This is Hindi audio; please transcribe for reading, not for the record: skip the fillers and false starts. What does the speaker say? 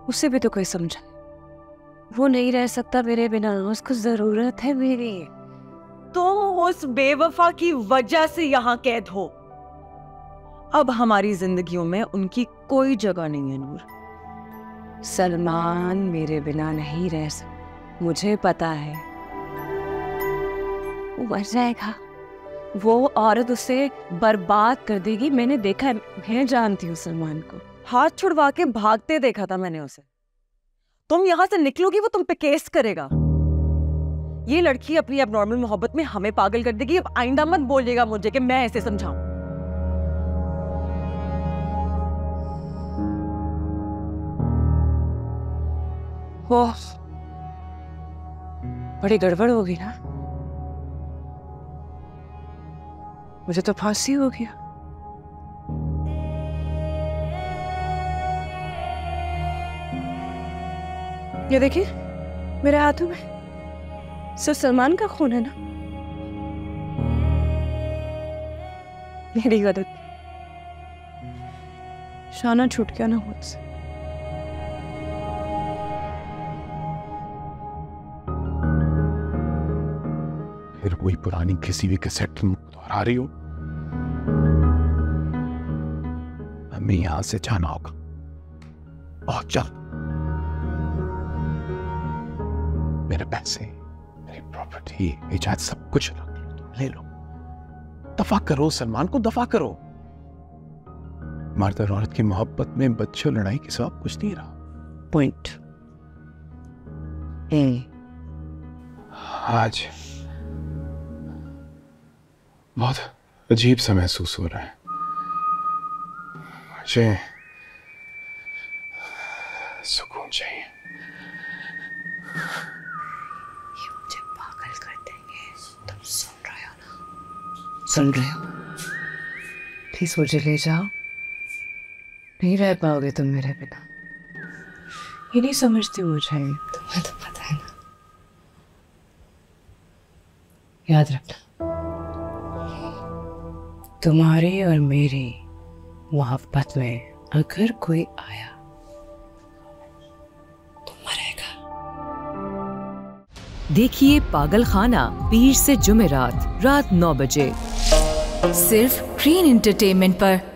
उसे भी तो कोई समझा। वो नहीं रह सकता मेरे बिना, उसको जरूरत है मेरी। तुम उस बेवफा की वजह से यहाँ कैद हो। अब हमारी जिंदगियों में उनकी कोई जगह नहीं है नूर। सलमान मेरे बिना नहीं रह सकता, मुझे पता है। वो मर जाएगा, वो औरत उसे बर्बाद कर देगी। मैंने देखा है, मैं जानती हूँ सलमान को। हाथ छुड़वा के भागते देखा था मैंने उसे। तुम यहां से निकलोगी वो तुम पे केस करेगा। ये लड़की अपनी एबनॉर्मल मोहब्बत में हमें पागल कर देगी। अब आइंदा मत बोलिएगा मुझे कि मैं ऐसे समझाऊं। वो बड़ी गड़बड़ होगी ना, मुझे तो फांसी हो गया। ये देखिए मेरे हाथों में सिर्फ सलमान का खून है ना। मेरी गलती, शाना छूट गया ना मुझसे। फिर वही पुरानी घिसी हुई कैसेट तुम दोहरा रही हो। हमें यहां से जाना होगा। और चल, मेरे पैसे, मेरी प्रॉपर्टी, इजाजत सब कुछ रख लो, तुम ले लो। दफा करो सलमान को, दफा करो। मर्द और औरत की मोहब्बत में बच्चों लड़ाई के सिवा कुछ नहीं रहा। पॉइंट। आज बहुत अजीब सा महसूस हो रहा है मुझे। सुकून चाहिए। ये मुझे पागल कर देंगे। तुम सुन रहे हो ना? सुन रहे हो? प्लीज मुझे ले जाओ, नहीं रह पाओगे तुम मेरे बिना। ये नहीं समझती मुझे, तुम्हें तो पता है ना। याद रखना, तुम्हारी और मेरी मोहब्बत में अगर कोई आया तो मरेगा। देखिए पागल खाना पीर से जुमेरात रात 9 बजे सिर्फ ग्रीन एंटरटेनमेंट पर।